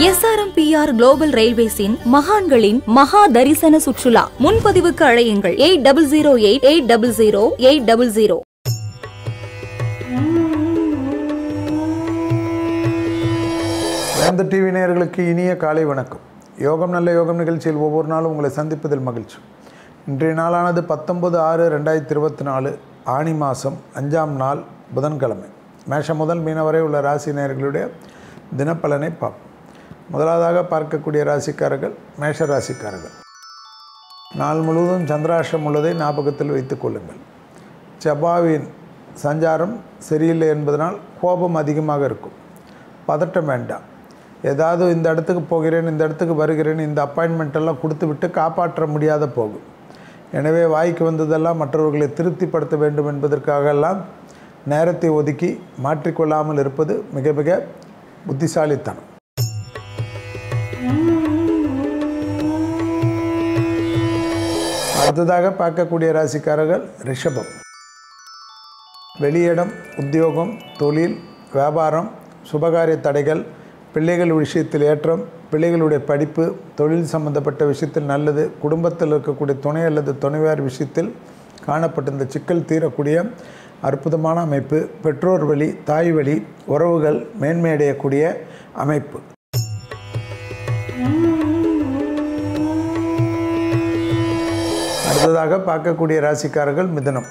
SRMPR Global Railways in மகான்களின் மகா தரிசன சுற்றுலா. முன்பதிவுக்கு அழையுங்கள் 8008800800. வேந்தர் டிவி நேயர்களுக்கு இனிய காலை வணக்கம். யோகம் நல்ல யோகம் நிகழ்ச்சியில் ஒவ்வொரு நாளும் உங்களை சந்திப்பதில் மகிழ்ச்சி. இன்றைய நாளானது 19/6/2024 ஆனி மாதம் 5ஆம் நாள் புதன்கிழமை. மேஷம் முதல் மீன வரை உள்ள ராசி நேயர்களுடைய தினப்பலனை பார்ப்போம். முதலாவதாக பார்க்கக்கூடிய ராசிக்காரர்கள் மேஷ ராசிக்காரர்கள். நாள் முழுவதும் சந்திராஷ்டம் உள்ளதை ஞாபகத்தில் வைத்துக் கொள்ளுங்கள். செவ்வாயின் சஞ்சாரம் சரியில்லை என்பதனால் கோபம் அதிகமாக இருக்கும். பதட்டம் வேண்டாம். ஏதாவது இந்த இடத்துக்கு போகிறேன், இந்த இடத்துக்கு வருகிறேன், இந்த அப்பாயின்மெண்ட்டெல்லாம் கொடுத்து விட்டு காப்பாற்ற முடியாத போகும். எனவே வாய்க்கு வந்ததெல்லாம் மற்றவர்களை திருப்திப்படுத்த வேண்டும் என்பதற்காகலாம் நேரத்தை ஒதுக்கி மாற்றிக்கொள்ளாமல் இருப்பது மிக மிக புத்திசாலித்தனம். அடுத்ததாக பார்க்கக்கூடிய ராசிக்காரர்கள் ரிஷபம். வெளியிடம், உத்தியோகம், தொழில், வியாபாரம், சுபகாரிய தடைகள், பிள்ளைகள் விஷயத்தில் ஏற்றம், பிள்ளைகளுடைய படிப்பு, தொழில் சம்பந்தப்பட்ட விஷயத்தில் நல்லது, குடும்பத்தில் இருக்கக்கூடிய துணை அல்லது துணைவியார் விஷயத்தில் காணப்பட்ட இந்த சிக்கல் தீரக்கூடிய அற்புதமான அமைப்பு. பெற்றோர் வழி, தாய் வழி உறவுகள் மேன்மையடையக்கூடிய அமைப்பு. அடுத்ததாக பார்க்கக்கூடிய ராசிக்காரர்கள் மிதுனம்.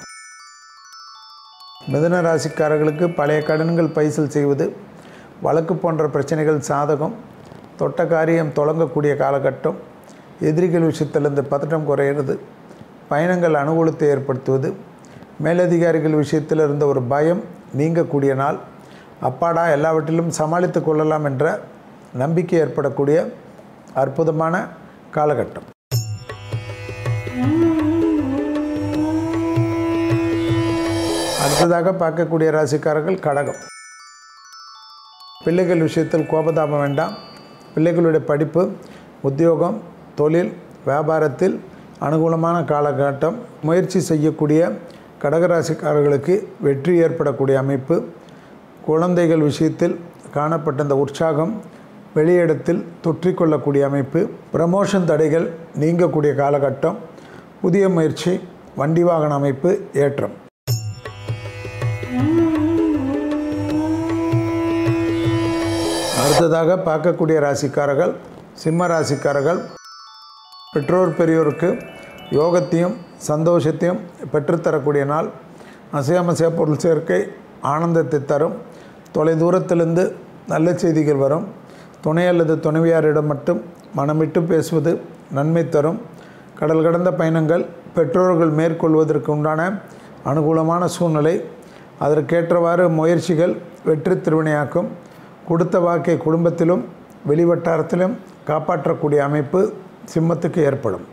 மிதுன ராசிக்காரர்களுக்கு பழைய கடன்கள் பைசல் செய்வது, வழக்கு போன்ற பிரச்சனைகள் சாதகம், தொட்ட காரியம் தொடங்கக்கூடிய காலகட்டம், எதிரிகள் விஷயத்திலிருந்து பதட்டம் குறையிறது, பயணங்கள் அனுகூலத்தை ஏற்படுத்துவது, மேலதிகாரிகள் விஷயத்தில் இருந்த ஒரு பயம் நீங்கக்கூடிய நாள், அப்பாடா எல்லாவற்றிலும் சமாளித்து கொள்ளலாம் என்ற நம்பிக்கை ஏற்படக்கூடிய அற்புதமான காலகட்டம். அடுத்ததாக பார்க்கக்கூடிய ராசிக்காரர்கள் கடகம். பிள்ளைகள் விஷயத்தில் கோபதாபம் வேண்டாம். பிள்ளைகளுடைய படிப்பு, உத்தியோகம், தொழில், வியாபாரத்தில் அனுகூலமான காலகட்டம். முயற்சி செய்யக்கூடிய கடகராசிக்காரர்களுக்கு வெற்றி ஏற்படக்கூடிய அமைப்பு. குழந்தைகள் விஷயத்தில் காணப்பட்ட இந்த உற்சாகம் வெளியிடத்தில் தொற்றிக்கொள்ளக்கூடிய அமைப்பு. ப்ரமோஷன் தடைகள் நீங்கக்கூடிய காலகட்டம். புதிய முயற்சி, வண்டி வாகன அமைப்பு ஏற்றம். அடுத்ததாக பார்க்கக்கூடிய ராசிக்காரர்கள் சிம்ம ராசிக்காரர்கள். பெற்றோர் பெரியோருக்கு யோகத்தையும் சந்தோஷத்தையும் பெற்றுத்தரக்கூடிய நாள். அசையாமசைய பொருள் சேர்க்கை ஆனந்தத்தை தரும். தொலை தூரத்திலிருந்து நல்ல செய்திகள் வரும். துணை அல்லது துணைவியாரிடம் மட்டும் மனமிட்டு பேசுவது நன்மை தரும். கடல் கடந்த பயணங்கள் பெற்றோர்கள் மேற்கொள்வதற்கு உண்டான அனுகூலமான சூழ்நிலை. அதற்கேற்றவாறு முயற்சிகள் வெற்றி திருவினையாக்கும். கொடுத்த வாக்கை குடும்பத்திலும் வெளிவட்டாரத்திலும் காப்பாற்றக்கூடிய அமைப்பு சிம்மத்துக்கு ஏற்படும்.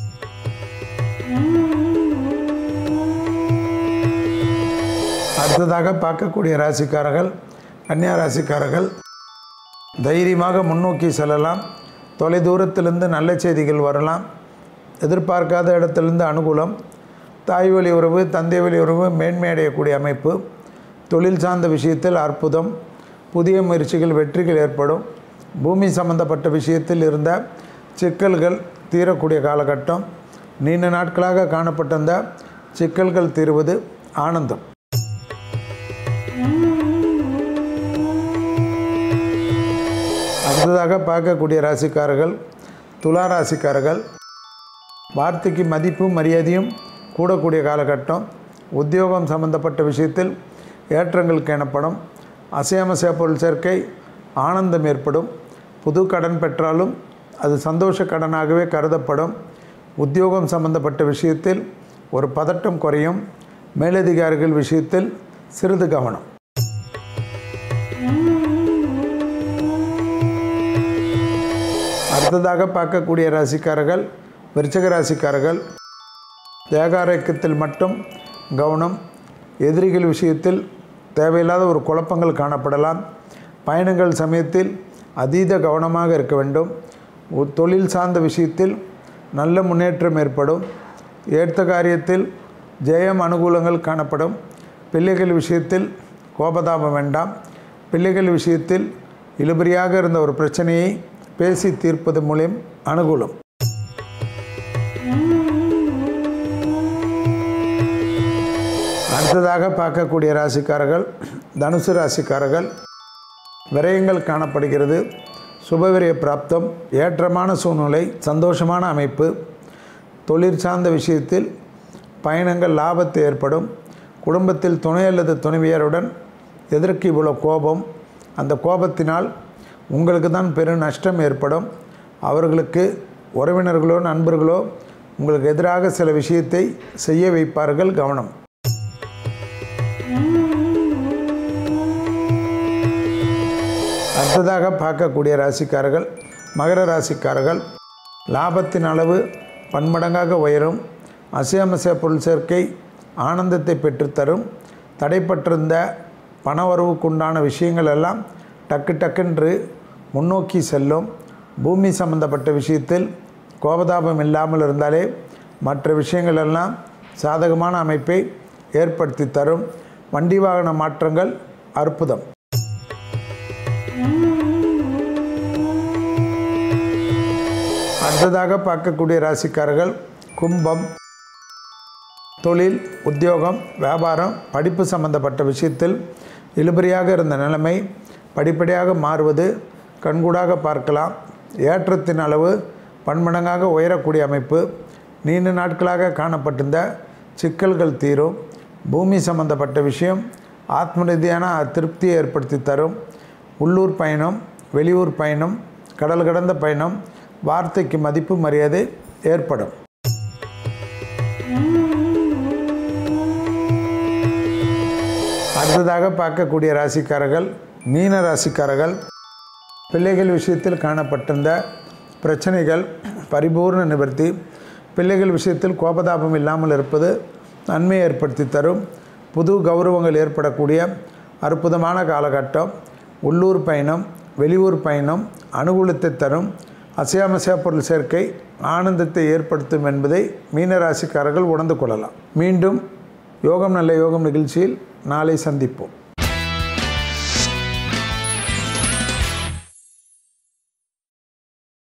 அடுத்ததாக பார்க்கக்கூடிய ராசிக்காரர்கள் கன்னியா ராசிக்காரர்கள். தைரியமாக முன்னோக்கி செல்லலாம். தொலை தூரத்திலிருந்து நல்ல செய்திகள் வரலாம். எதிர்பார்க்காத இடத்திலிருந்து அனுகூலம். தாய் வழி உறவு, தந்தை வழி உறவு மேன்மையடையக்கூடிய அமைப்பு. தொழில் சார்ந்த விஷயத்தில் அற்புதம். புதிய முயற்சிகள் வெற்றிகள் ஏற்படும். பூமி சம்பந்தப்பட்ட விஷயத்தில் இருந்த சிக்கல்கள் தீரக்கூடிய காலகட்டம். நீண்ட நாட்களாக காணப்பட்ட அந்த சிக்கல்கள் தீர்வது ஆனந்தம். அடுத்ததாக பார்க்கக்கூடிய ராசிக்காரர்கள் துலா ராசிக்காரர்கள். வார்த்தைக்கு மதிப்பு மரியாதையும் கூடக்கூடிய காலகட்டம். உத்தியோகம் சம்பந்தப்பட்ட விஷயத்தில் ஏற்றங்கள் காணப்படும். அசையாமசைய பொருள் சேர்க்கை ஆனந்தம் ஏற்படும். புது கடன் பெற்றாலும் அது சந்தோஷ கடனாகவே கருதப்படும். உத்தியோகம் சம்பந்தப்பட்ட விஷயத்தில் ஒரு பதட்டம் குறையும். மேலதிகாரிகள் விஷயத்தில் சிறிது கவனம். அடுத்ததாக பார்க்கக்கூடிய ராசிக்காரர்கள் விருச்சிக ராசிக்காரர்கள். தேகாரோக்கியத்தில் மட்டும் கவனம். எதிரிகள் விஷயத்தில் தேவையில்லாத ஒரு குழப்பங்கள் காணப்படலாம். பயணங்கள் சமயத்தில் அதீத கவனமாக இருக்க வேண்டும். தொழில் சார்ந்த விஷயத்தில் நல்ல முன்னேற்றம் ஏற்படும். ஏற்ற காரியத்தில் ஜெயம் அனுகூலங்கள் காணப்படும். பிள்ளைகள் விஷயத்தில் கோபதாபம் வேண்டாம். பிள்ளைகள் விஷயத்தில் இழுபறியாக இருந்த ஒரு பிரச்சனையை பேசி தீர்ப்பது மூலம் அனுகூலம். அடுத்ததாக பார்க்கக்கூடிய ராசிக்காரர்கள் தனுசு ராசிக்காரர்கள். விரயங்கள் காணப்படுகிறது. சுபவிரய பிராப்தம், ஏற்றமான சூழ்நிலை, சந்தோஷமான அமைப்பு, தொழில் சார்ந்த விஷயத்தில் பயணங்கள் லாபத்தை ஏற்படும். குடும்பத்தில் துணை அல்லது துணைவியருடன் எதற்கு இவ்வளோ கோபம், அந்த கோபத்தினால் உங்களுக்கு தான் பெரு நஷ்டம் ஏற்படும். அவர்களுக்கு உறவினர்களோ நண்பர்களோ உங்களுக்கு எதிராக சில விஷயத்தை செய்ய வைப்பார்கள். கவனம். அடுத்ததாக பார்க்கக்கூடிய ராசிக்காரர்கள் மகர ராசிக்காரர்கள். லாபத்தின் அளவு பன்மடங்காக உயரும். அசையாமசைய பொருள் சேர்க்கை ஆனந்தத்தை பெற்றுத்தரும். தடைப்பட்டிருந்த பண வரவுக்குண்டான விஷயங்கள் எல்லாம் டக்கு டக்குன்று முன்னோக்கி செல்லும். பூமி சம்பந்தப்பட்ட விஷயத்தில் கோபதாபம் இல்லாமல் இருந்தாலே மற்ற விஷயங்கள் எல்லாம் சாதகமான அமைப்பை ஏற்படுத்தி தரும். வண்டி வாகன மாற்றங்கள் அற்புதம். அடுத்ததாக பார்க்கக்கூடிய ராசிக்காரர்கள் கும்பம். தொழில், உத்தியோகம், வியாபாரம், படிப்பு சம்பந்தப்பட்ட விஷயத்தில் இழுபறியாக இருந்த நிலைமை படிப்படியாக மாறுவது கண்கூடாக பார்க்கலாம். ஏற்றத்தின் அளவு பன்மடங்காக உயரக்கூடிய அமைப்பு. நீண்ட நாட்களாக காணப்பட்டிருந்த சிக்கல்கள் தீரும். பூமி சம்பந்தப்பட்ட விஷயம் ஆத்ம ரீதியான திருப்தியை ஏற்படுத்தி தரும். உள்ளூர் பயணம், வெளியூர் பயணம், கடல் கடந்த பயணம், வார்த்தைக்கு மதிப்பு மரியாதை ஏற்படும். அடுத்ததாக பார்க்கக்கூடிய ராசிக்காரர்கள் மீன ராசிக்காரர்கள். பிள்ளைகள் விஷயத்தில் காணப்பட்டிருந்த பிரச்சனைகள் பரிபூர்ண நிவர்த்தி. பிள்ளைகள் விஷயத்தில் கோபதாபம் இல்லாமல் இருப்பது நன்மையை ஏற்படுத்தி தரும். புது கௌரவங்கள் ஏற்படக்கூடிய அற்புதமான காலகட்டம். உள்ளூர் பயணம், வெளியூர் பயணம் அனுகூலத்தை தரும். அசையாமசைய பொருள் சேர்க்கை ஆனந்தத்தை ஏற்படுத்தும் என்பதை மீனராசிக்காரர்கள் உணர்ந்து கொள்ளலாம். மீண்டும் யோகம் நல்ல யோகம் நிகழ்ச்சியில் நாளை சந்திப்போம்.